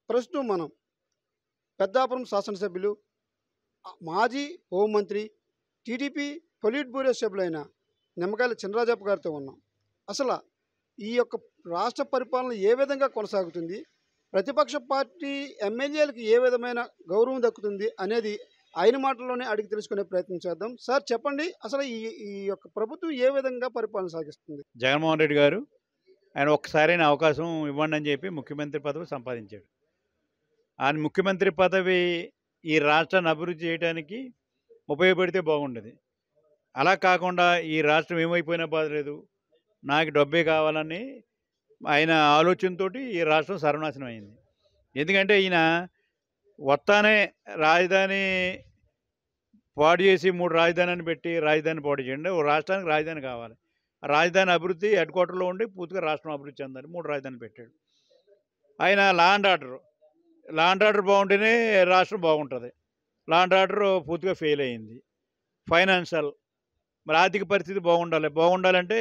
ప్రస్తుతం మనం పెద్దాపురం శాసనసభ్యులు, మాజీ హోంమంత్రి, TDP polit bureau సభ్యులైన Nimmakayala Chinarajappa గారితో ఉన్నాం. అసలు ఈ యొక్క రాష్ట్ర పరిపాలన ఏ విధంగా కొనసాగుతుంది, ప్రతిపక్ష పార్టీ ఎమ్మెల్యేలకు ఏ విధమైన గౌరవం దక్కుతుంది అనేది ఆయన మాటల్లోనే అడిగి తెలుసుకునే ప్రయత్నం చేద్దాం. సార్ చెప్పండి, అసలు ఈ ఈ యొక్క ప్రభుత్వం ఏ విధంగా పరిపాలన సాగిస్తుంది? జగన్మోహన్ రెడ్డి గారు ఆయన ఒక్కసారైన అవకాశం ఇవ్వండి అని చెప్పి ముఖ్యమంత్రి పదవి సంపాదించాడు. ఆయన ముఖ్యమంత్రి పదవి ఈ రాష్ట్రాన్ని అభివృద్ధి చేయడానికి ఉపయోగపడితే బాగుండేది. అలా కాకుండా ఈ రాష్ట్రం ఏమైపోయినా బాధలేదు, నాకు డబ్బే కావాలని ఆయన ఆలోచనతో ఈ రాష్ట్రం సర్వనాశనం అయింది. ఎందుకంటే ఈయన వస్తానే రాజధాని పాడు చేసి 3 రాజధానిని పెట్టి రాజధాని పాడు చేయండి. ఓ రాష్ట్రానికి రాజధాని కావాలి, రాజధాని అభివృద్ధి హెడ్ క్వార్టర్లో ఉండి పూర్తిగా రాష్ట్రం అభివృద్ధి చెందాలి. 3 రాజధాని పెట్టాడు. ఆయన లా అండ్ ఆర్డర్ బాగుంటేనే రాష్ట్రం బాగుంటుంది. లా అండ్ ఆర్డర్ పూర్తిగా ఫెయిల్ అయింది. ఫైనాన్షియల్ మరి ఆర్థిక పరిస్థితి బాగుండాలంటే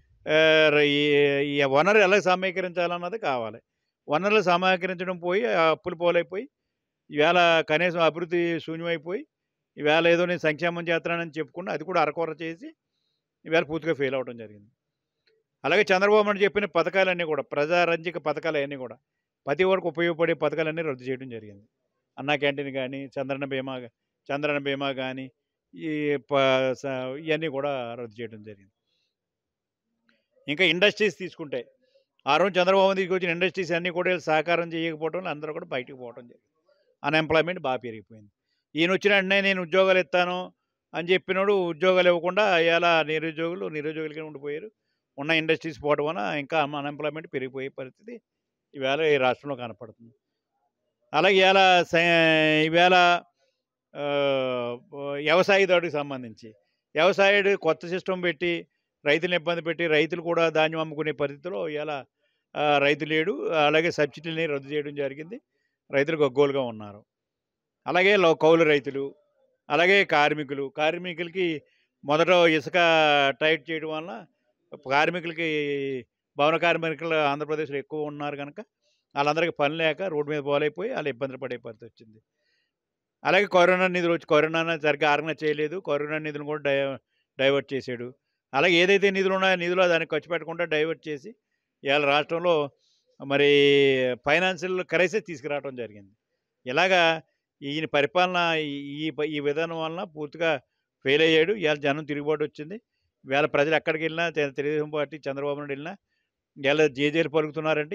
ఈ వనరు ఎలా సమీకరించాలన్నది కావాలి. వనరులు సమీకరించడం పోయి అప్పులు పోలైపోయి ఈవేళ కనీసం అభివృద్ధి శూన్యమైపోయి ఈవేళ ఏదో నేను సంక్షేమం చేస్తున్నానని చెప్పుకున్నా అది కూడా అరకొర చేసి ఈవేళ పూర్తిగా ఫెయిల్ అవ్వడం జరిగింది. అలాగే చంద్రబాబు నాయుడు చెప్పిన పథకాలన్నీ కూడా ప్రజారంజిక పథకాలన్నీ కూడా ప్రతి ఒక్కరికి ఉపయోగపడే పథకాలన్నీ రద్దు చేయడం జరిగింది. అన్నా క్యాంటీన్ కానీ, చంద్రన్న బీమా కానీ ఇవన్నీ కూడా రద్దు చేయడం జరిగింది. ఇంకా ఇండస్ట్రీస్ తీసుకుంటే ఆ రోజు చంద్రబాబు తీసుకొచ్చిన ఇండస్ట్రీస్ అన్నీ కూడా సహకారం చేయకపోవడం అందరూ కూడా బయటకు పోవడం జరిగింది. అన్ఎంప్లాయ్మెంట్ బాగా పెరిగిపోయింది. ఈయన వచ్చిన వెంటనే నేను ఉద్యోగాలు ఇస్తాను అని చెప్పినోడు ఉద్యోగాలు ఇవ్వకుండా ఇలా నిరుద్యోగులకే ఉండిపోయారు. ఉన్న ఇండస్ట్రీస్ పోవడం వల్ల ఇంకా అన్ఎంప్లాయ్మెంట్ పెరిగిపోయే పరిస్థితి ఈవేళ ఈ రాష్ట్రంలో కనపడుతుంది. అలాగే ఈవేళ వ్యవసాయదారుడికి సంబంధించి వ్యవసాయుడు కొత్త సిస్టమ్ పెట్టి రైతులను ఇబ్బంది పెట్టి రైతులు కూడా ధాన్యం అమ్ముకునే పరిస్థితిలో ఇలా రైతు లేడు. అలాగే సబ్సిడీని రద్దు చేయడం జరిగింది. రైతులు గగ్గోలుగా ఉన్నారు. అలాగే కౌలు రైతులు, అలాగే కార్మికులకి మొదట ఇసుక టైట్ చేయడం వల్ల కార్మికులకి భవన కార్మికులు ఆంధ్రప్రదేశ్లో ఎక్కువ ఉన్నారు కనుక వాళ్ళందరికీ పని లేక రోడ్డు మీద పోలైపోయి వాళ్ళు ఇబ్బందులు పడే పరిస్థితి వచ్చింది. అలాగే కరోనా నిధులు కరోనా సరిగ్గా ఆర్గనైజ్ చేయలేదు. కరోనా నిధులను కూడా డైవర్ట్ చేశాడు. అలాగే ఏదైతే నిధులు ఉన్నాయో నిధులు దానికి ఖర్చు పెట్టకుండా డైవర్ట్ చేసి ఇవాళ రాష్ట్రంలో మరి ఫైనాన్షియల్ క్రైసిస్ తీసుకురావడం జరిగింది. ఇలాగా ఈయన పరిపాలన ఈ విధానం వలన పూర్తిగా ఫెయిల్ అయ్యాడు. ఇవాళ జనం తిరుగుబాటు వచ్చింది. ఇవాళ ప్రజలు ఎక్కడికి వెళ్ళినా తెలుగుదేశం పార్టీ చంద్రబాబు నాయుడు వెళ్ళినా ఇవాళ జేజేలు పలుకుతున్నారంటే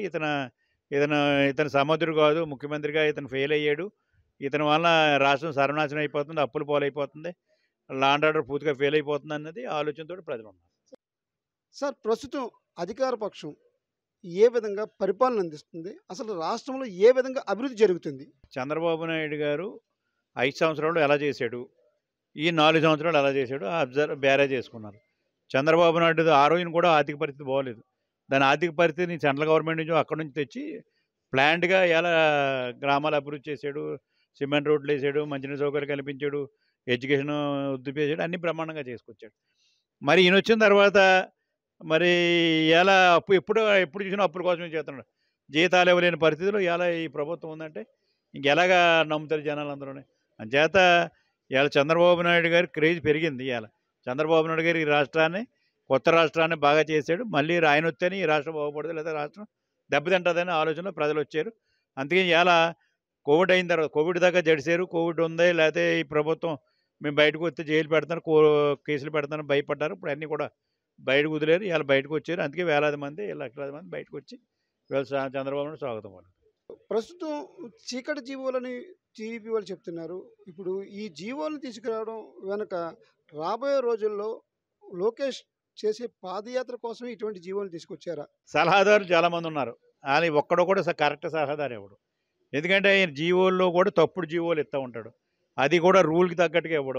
ఇతను సమర్థుడు కాదు, ముఖ్యమంత్రిగా ఇతను ఫెయిల్ అయ్యాడు, ఇతని వలన రాష్ట్రం సర్వనాశనం అయిపోతుంది, అప్పులు పాలైపోతుంది, లా అండ్ ఆర్డర్ పూర్తిగా ఫెయిల్ అయిపోతుంది అన్నది ఆలోచనతో ప్రజలు ఉన్నారు. సార్ ప్రస్తుతం అధికార పక్షం ఏ విధంగా పరిపాలన అందిస్తుంది, అసలు రాష్ట్రంలో ఏ విధంగా అభివృద్ధి జరుగుతుంది? చంద్రబాబు నాయుడు గారు 5 సంవత్సరాలు ఎలా చేశాడు, ఈ 4 సంవత్సరాలు ఎలా చేశాడు బేరేజ్ చేసుకున్నారు. చంద్రబాబు నాయుడు ఆ రోజున కూడా ఆర్థిక పరిస్థితి బాగోలేదు. దాని ఆర్థిక పరిస్థితిని సెంట్రల్ గవర్నమెంట్ నుంచి అక్కడి నుంచి తెచ్చి ప్లాంట్గా ఎలా గ్రామాలు అభివృద్ధి చేశాడు, సిమెంట్ రోడ్లు వేసాడు, మంచినీటి సౌకర్యం కల్పించాడు, ఎడ్యుకేషన్ వృద్ధి చేశాడు, అన్ని బ్రహ్మాండంగా చేసుకొచ్చాడు. మరి ఈయన వచ్చిన తర్వాత మరి ఎలా ఎప్పుడు చూసినా అప్పుల కోసమే చేస్తున్నాడు. జీతాలు ఇవ్వలేని పరిస్థితుల్లో ఎలా ఈ ప్రభుత్వం ఉందంటే ఇంకెలాగా నమ్ముతారు జనాలందరూ. అంచేత ఇవాళ చంద్రబాబు నాయుడు గారి క్రేజ్ పెరిగింది. ఇవాళ చంద్రబాబు నాయుడు గారు ఈ రాష్ట్రాన్ని కొత్త రాష్ట్రాన్ని బాగా చేశాడు. మళ్ళీ ఆయన వస్తేనే ఈ రాష్ట్రం బాగుపడదు, లేదా రాష్ట్రం దెబ్బతింటుందని ఆలోచనలో ప్రజలు వచ్చారు. అందుకే ఇవాళ కోవిడ్ అయిన తర్వాత కోవిడ్ దాకా జడిసారు. కోవిడ్ ఉంది లేకపోతే ఈ ప్రభుత్వం మేము బయటకు వస్తే జైలు పెడతాను, కేసులు పెడతాను భయపడ్డారు. ఇప్పుడు అన్నీ కూడా బయటకు వదిలేరు. ఇవాళ బయటకు వచ్చారు. అందుకే లక్షలాది మంది బయటకు వచ్చి ఇవాళ చంద్రబాబు నాయుడు స్వాగతం వాళ్ళు. ప్రస్తుతం చీకటి జీవోలని టీడీపీ వాళ్ళు చెప్తున్నారు. ఇప్పుడు ఈ జీవోలను తీసుకురావడం వెనక రాబోయే రోజుల్లో లోకేష్ చేసే పాదయాత్ర కోసం ఇటువంటి జీవోలు తీసుకొచ్చారా? సలహాదారులు చాలామంది ఉన్నారు. కానీ ఒక్కడో కూడా కరెక్ట్ సలహాదారు ఎవడు. ఎందుకంటే ఆయన జీవోల్లో కూడా తప్పుడు జీవోలు ఇస్తూ ఉంటాడు. అది కూడా రూల్కి తగ్గట్టుగా ఇవ్వడు.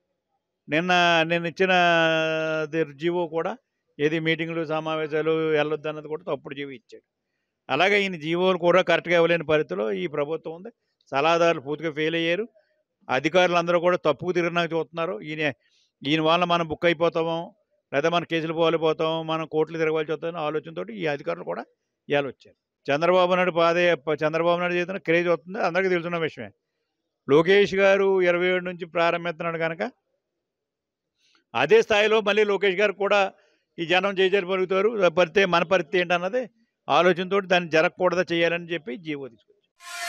నేను ఇచ్చిన జీవో కూడా ఏది మీటింగ్లు సమావేశాలు వెళ్ళొద్దు అన్నది కూడా తప్పుడు జీవో ఇచ్చాడు. అలాగే ఈయన జీవోలు కూడా కరెక్ట్గా ఇవ్వలేని పరిస్థితిలో ఈ ప్రభుత్వం ఉంది. సలహాదారులు పూర్తిగా ఫెయిల్ అయ్యారు. అధికారులు అందరూ కూడా తప్పుకు తిరిగినాక చూస్తున్నారు. ఈయన వల్ల మనం బుక్ అయిపోతాము, లేదా మన కేసులు పోలిపోతాము, మనం కోర్టులు తిరగవలసి వస్తామని ఆలోచనతో ఈ అధికారులు కూడా ఇవాళ వచ్చారు. చంద్రబాబు నాయుడు చేస్తున్న క్రేజ్ వస్తుంది, అందరికీ తెలుసున్న విషయమే. లోకేష్ గారు 27 నుంచి ప్రారంభిస్తున్నాడు కనుక అదే స్థాయిలో మళ్ళీ లోకేష్ గారు కూడా ఈ జనం జయజలు పలుకుతారు. మన పరిస్థితి ఏంటన్నది ఆలోచనతో దాన్ని జరగకూడదా చేయాలని చెప్పి జీవో తీసుకొచ్చారు.